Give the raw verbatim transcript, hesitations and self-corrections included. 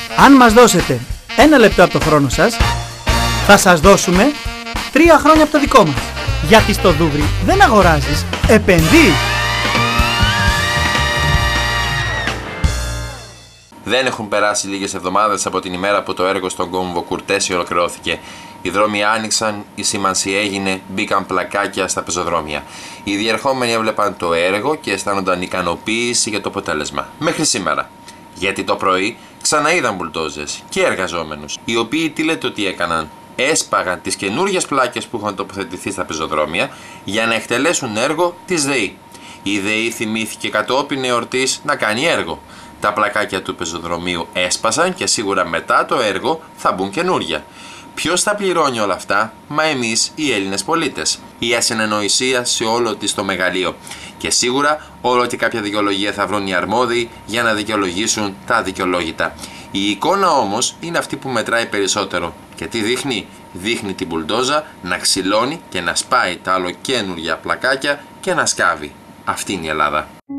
Αν μας δώσετε ένα λεπτό από το χρόνο σας, θα σας δώσουμε τρία χρόνια από το δικό μας. Γιατί στο Δούβρι δεν αγοράζεις, επενδύεις. Δεν έχουν περάσει λίγες εβδομάδες από την ημέρα που το έργο στον κόμβο Κουρτέση ολοκληρώθηκε. Οι δρόμοι άνοιξαν, η σήμανση έγινε, μπήκαν πλακάκια στα πεζοδρόμια. Οι διερχόμενοι έβλεπαν το έργο και αισθάνονταν ικανοποίηση για το αποτέλεσμα. Μέχρι σήμερα. Γιατί το πρωί ξαναείδαν μπουλντόζες και εργαζόμενους, οι οποίοι τι λέτε ότι έκαναν? Έσπαγαν τις καινούργιες πλάκες που είχαν τοποθετηθεί στα πεζοδρόμια για να εκτελέσουν έργο της ΔΕΗ. Η ΔΕΗ θυμήθηκε κατόπιν εορτής να κάνει έργο. Τα πλακάκια του πεζοδρομίου έσπασαν και σίγουρα μετά το έργο θα μπουν καινούρια. Ποιος θα πληρώνει όλα αυτά? Μα εμείς οι Έλληνες πολίτες. Η ασυνεννοησία σε όλο της το μεγαλείο. Και σίγουρα όλο και κάποια δικαιολογία θα βρουν οι αρμόδιοι για να δικαιολογήσουν τα αδικαιολόγητα. Η εικόνα όμως είναι αυτή που μετράει περισσότερο. Και τι δείχνει? Δείχνει την μπουλντόζα να ξυλώνει και να σπάει τα ολοκαίνουργια πλακάκια και να σκάβει. Αυτή είναι η Ελλάδα.